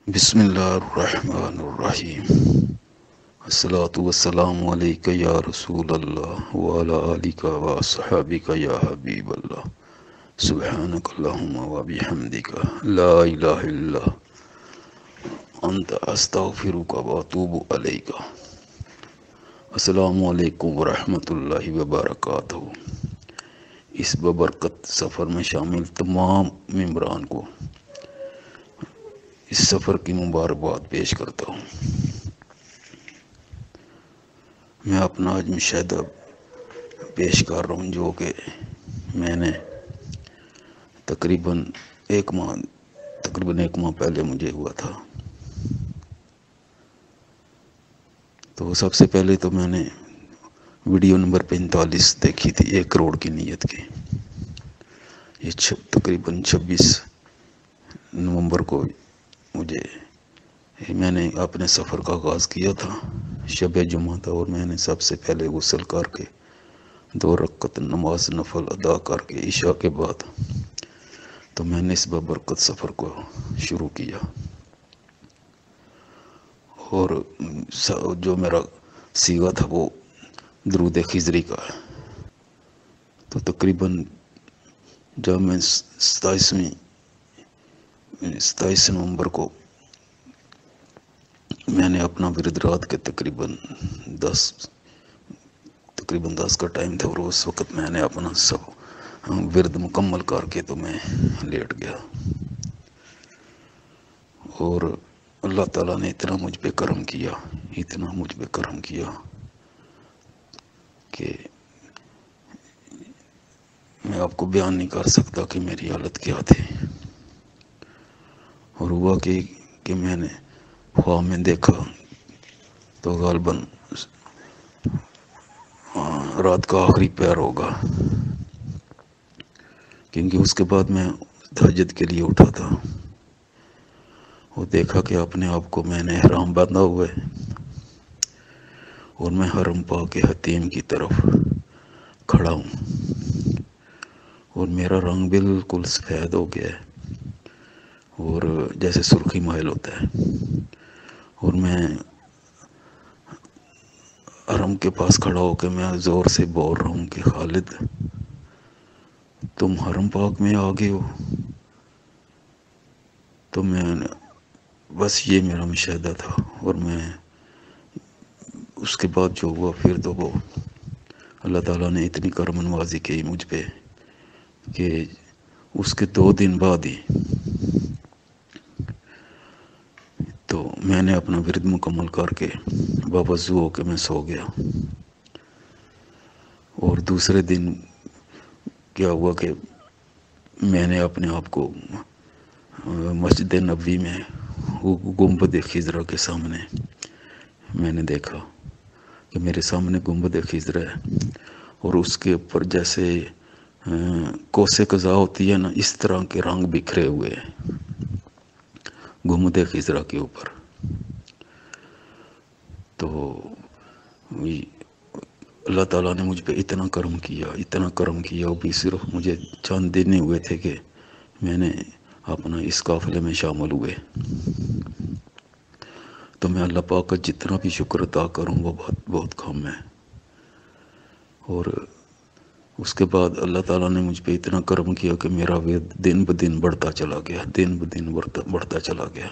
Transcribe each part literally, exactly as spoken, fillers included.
بسم اللہ الرحمن الرحیم الصلاۃ والسلام علیک یا رسول اللہ وعلی آلک و صحابک یا حبیب اللہ سبحانک اللہم و بحمدک لا الہ الا انت استغفرک و اتوب الیک۔ السلام علیکم ورحمۃ اللہ وبرکاتہ۔ اس ببرکت سفر میں شامل تمام ممبران کو اس سفر کی مبارکباد پیش کرتا ہوں۔ میں اپنا آج مشاہدہ پیش کر رہا ہوں جو کہ میں نے تقریباً ایک ماہ تقریباً ایک ماہ پہلے مجھے ہوا تھا۔ تو سب سے پہلے تو میں نے ویڈیو نمبر پینتالیس دیکھی تھی، ایک کروڑ کی نیت کی۔ یہ تقریباً چھبیس نومبر کو مجھے میں نے اپنے سفر کا آغاز کیا تھا۔ شب جمعہ تھا اور میں نے سب سے پہلے غسل کر کے دو رکعت نماز نفل ادا کر کے عشاء کے بعد تو میں نے اس ببرکت سفر کو شروع کیا، اور جو میرا سیغہ تھا وہ درود خضری کا ہے۔ تو تقریباً جب میں ستائیسویں ستائیس نومبر کو میں نے اپنا ورد رات کے تقریباً دس تقریباً دس کا ٹائم تھا، اور اس وقت میں نے اپنا سب ورد مکمل کر کے تو میں لیٹ گیا، اور اللہ تعالیٰ نے اتنا مجھ پہ کرم کیا اتنا مجھ پہ کرم کیا کہ میں آپ کو بیان نہیں کر سکتا کہ میری حالت کیا تھی۔ اور ہوا کہ کہ میں نے خواب میں دیکھا تو غالباً رات کا آخری پہر ہوگا، کیونکہ اس کے بعد میں تہجد کے لیے اٹھا تھا، وہ دیکھا کہ اپنے آپ کو میں نے احرام باندھا ہوا ہے، اور میں حرم پاک کے حتیم کی طرف کھڑا ہوں، اور میرا رنگ بالکل سفید ہو گیا ہے، اور جیسے سرخی مائل ہوتا ہے، اور میں حرم کے پاس کھڑا ہو کے میں زور سے بول رہا ہوں کہ خالد تم حرم پاک میں آ گئے ہو۔ تو میں بس یہ میرا مشاہدہ تھا، اور میں اس کے بعد جو ہوا پھر تو وہ اللہ تعالیٰ نے اتنی کرم نوازی کی مجھ پہ کہ اس کے دو دن بعد ہی تو میں نے اپنا ورد مکمل کر کے باوضو ہو کے میں سو گیا۔ اور دوسرے دن کیا ہوا کہ میں نے اپنے آپ کو مسجد نبوی میں گنبد خضرا کے سامنے میں نے دیکھا کہ میرے سامنے گنبد خضرا ہے، اور اس کے اوپر جیسے کوسے قضا ہوتی ہے نا، اس طرح کے رنگ بکھرے ہوئے ہیں گنبد خضرا کے اوپر۔ تو اللہ تعالیٰ نے مجھ پہ اتنا کرم کیا اتنا کرم کیا وہ بھی صرف مجھے چند دن ہوئے تھے کہ میں نے اپنا اس قافلے میں شامل ہوئے، تو میں اللہ پاک کا جتنا بھی شکر ادا کروں وہ بہت بہت کم ہے۔ اور اس کے بعد اللہ تعالیٰ نے مجھ پہ اتنا کرم کیا کہ میرا ورد دن بدن بڑھتا چلا گیا دن بدن بڑھتا بڑھتا چلا گیا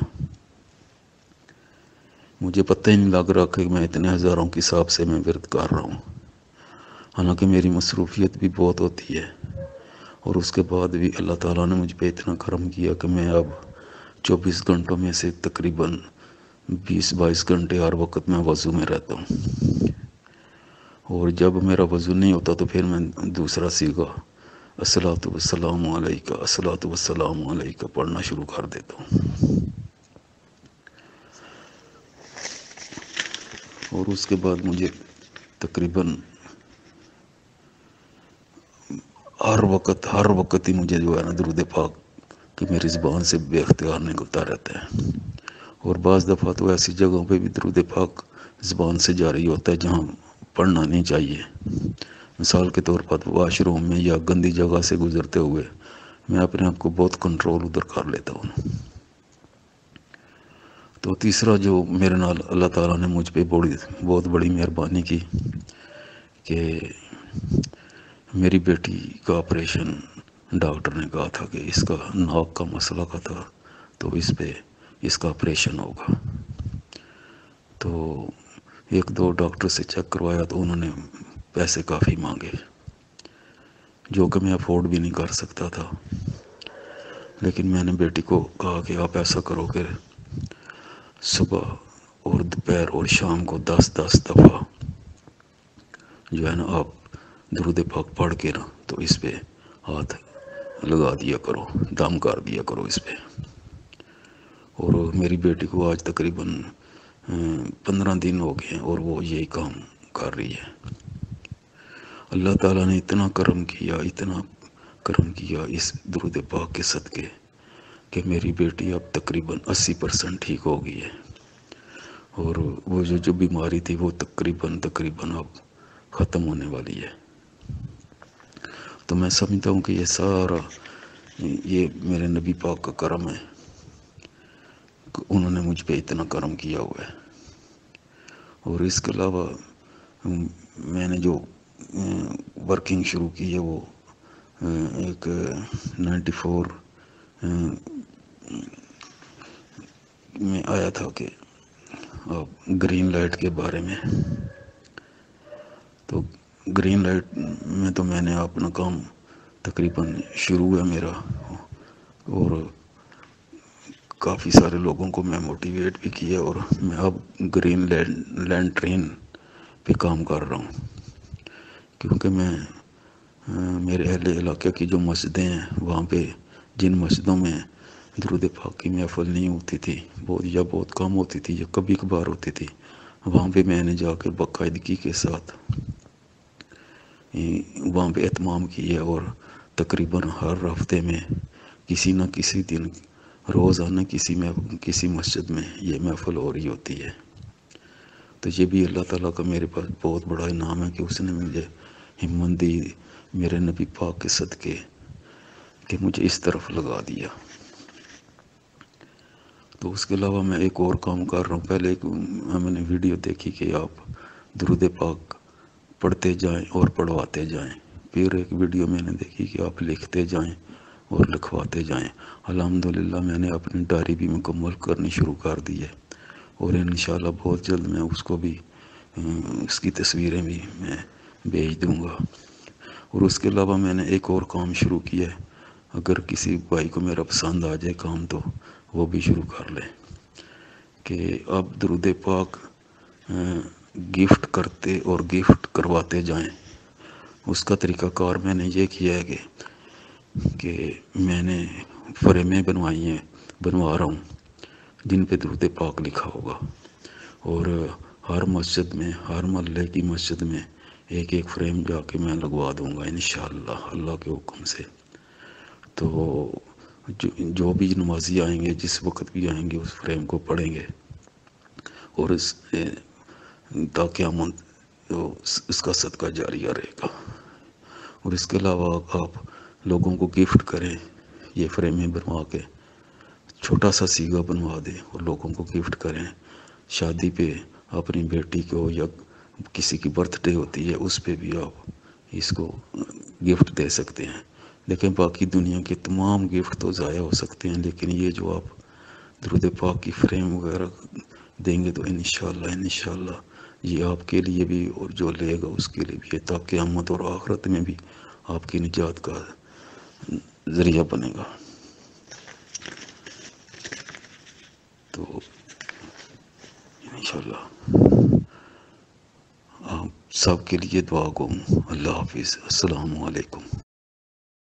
مجھے پتہ ہی نہیں لگ رہا کہ میں اتنے ہزاروں کی حساب سے میں ورد کر رہا ہوں، حالانکہ میری مصروفیت بھی بہت ہوتی ہے۔ اور اس کے بعد بھی اللہ تعالیٰ نے مجھ پہ اتنا کرم کیا کہ میں اب چوبیس گھنٹوں میں سے تقریباً بیس بائیس گھنٹے ہر وقت میں وضو میں رہتا ہوں، اور جب میرا وضو نہیں ہوتا تو پھر میں دوسرا سیغہ الصلاۃ والسلام علیکہ الصلاۃ والسلام علیکہ پڑھنا شروع کر دیتا ہوں۔ اور اس کے بعد مجھے تقریباً ہر وقت ہر وقت ہی مجھے جو ہے نا درود پاک کہ میری زبان سے بے اختیار نکلتا رہتا ہے، اور بعض دفعہ تو ایسی جگہوں پہ بھی درود پاک زبان سے جاری ہوتا ہے جہاں پڑھنا نہیں چاہیے۔ مثال کے طور پر واش روم میں یا گندی جگہ سے گزرتے ہوئے میں اپنے آپ کو بہت کنٹرول ادھر کر لیتا ہوں۔ تو تیسرا جو میرے نال اللہ تعالیٰ نے مجھ پہ بڑی بہت بڑی مہربانی کی کہ میری بیٹی کا آپریشن ڈاکٹر نے کہا تھا کہ اس کا ناک کا مسئلہ کا تھا، تو اس پہ اس کا آپریشن ہوگا۔ تو ایک دو ڈاکٹر سے چیک کروایا تو انہوں نے پیسے کافی مانگے، جو کہ میں افورڈ بھی نہیں کر سکتا تھا۔ لیکن میں نے بیٹی کو کہا کہ آپ ایسا کرو کہ صبح اور دوپہر اور شام کو دس دس دفعہ جو ہے نا آپ درود پاک پڑھ کے نا تو اس پہ ہاتھ لگا دیا کرو، دم کر دیا کرو اس پہ۔ اور میری بیٹی کو آج تقریباً پندرہ دن ہو گئے ہیں اور وہ یہی کام کر رہی ہے۔ اللہ تعالیٰ نے اتنا کرم کیا، اتنا کرم کیا اس درود پاک کے صدقے کہ میری بیٹی اب تقریباً اسی پرسنٹ ٹھیک ہو گئی ہے، اور وہ جو جو بیماری تھی وہ تقریباً تقریباً اب ختم ہونے والی ہے۔ تو میں سمجھتا ہوں کہ یہ سارا یہ میرے نبی پاک کا کرم ہے، انہوں نے مجھ پہ اتنا کرم کیا ہوا ہے۔ اور اس کے علاوہ میں نے جو ورکنگ شروع کی ہے وہ ایک نائنٹی فور میں آیا تھا کہ آپ گرین لائٹ کے بارے میں، تو گرین لائٹ میں تو میں نے اپنا کام تقریباً شروع ہے میرا، اور کافی سارے لوگوں کو میں موٹیویٹ بھی کیا، اور میں اب گرین لینڈ لینڈ ٹرین پہ کام کر رہا ہوں، کیونکہ میں میرے اہل علاقے کی جو مسجدیں ہیں وہاں پہ جن مسجدوں میں درود پاک کی محفل نہیں ہوتی تھی، بہت یا بہت کم ہوتی تھی یا کبھی کبھار ہوتی تھی، وہاں پہ میں نے جا کے باقاعدگی کے ساتھ وہاں پہ اہتمام کیا، اور تقریباً ہر ہفتے میں کسی نہ کسی دن روزانہ کسی میں کسی مسجد میں یہ محفل ہو رہی ہوتی ہے۔ تو یہ بھی اللہ تعالیٰ کا میرے پاس بہت بڑا انعام ہے کہ اس نے مجھے ہمت دی میرے نبی پاک کے صدقے کہ مجھے اس طرف لگا دیا۔ تو اس کے علاوہ میں ایک اور کام کر رہا ہوں۔ پہلے ایک میں نے ویڈیو دیکھی کہ آپ درود پاک پڑھتے جائیں اور پڑھواتے جائیں، پھر ایک ویڈیو میں نے دیکھی کہ آپ لکھتے جائیں اور لکھواتے جائیں۔ الحمدللہ میں نے اپنی ڈائری بھی مکمل کرنی شروع کر دی ہے، اور انشاءاللہ بہت جلد میں اس کو بھی اس کی تصویریں بھی میں بھیج دوں گا۔ اور اس کے علاوہ میں نے ایک اور کام شروع کیا ہے، اگر کسی بھائی کو میرا پسند آ جائے کام تو وہ بھی شروع کر لیں، کہ آپ درود پاک گفٹ کرتے اور گفٹ کرواتے جائیں۔ اس کا طریقہ کار میں نے یہ کیا ہے کہ کہ میں نے فریمیں بنوائی ہیں، بنوا رہا ہوں جن پہ درود پاک لکھا ہوگا، اور ہر مسجد میں ہر محلے کی مسجد میں ایک ایک فریم جا کے میں لگوا دوں گا انشاءاللہ اللہ کے حکم سے۔ تو جو جو بھی نمازی آئیں گے جس وقت بھی آئیں گے اس فریم کو پڑھیں گے، اور اس تاکہ ہم اس کا صدقہ جاریہ رہے گا۔ اور اس کے علاوہ آپ لوگوں کو گفٹ کریں، یہ فریمیں بنوا کے چھوٹا سا سیگا بنوا دیں اور لوگوں کو گفٹ کریں۔ شادی پہ اپنی بیٹی کو یا کسی کی برتھ ڈے ہوتی ہے اس پہ بھی آپ اس کو گفٹ دے سکتے ہیں۔ لیکن باقی دنیا کے تمام گفٹ تو ضائع ہو سکتے ہیں، لیکن یہ جو آپ درود پاک کی فریم وغیرہ دیں گے تو انشاءاللہ انشاءاللہ یہ آپ کے لیے بھی اور جو لے گا اس کے لیے بھی ہے، تاکہ قیامت اور آخرت میں بھی آپ کی نجات کا ذریعہ بنے گا۔ تو انشاءاللہ آپ سب کے لیے دعا گو۔ اللہ حافظ، السلام علیکم۔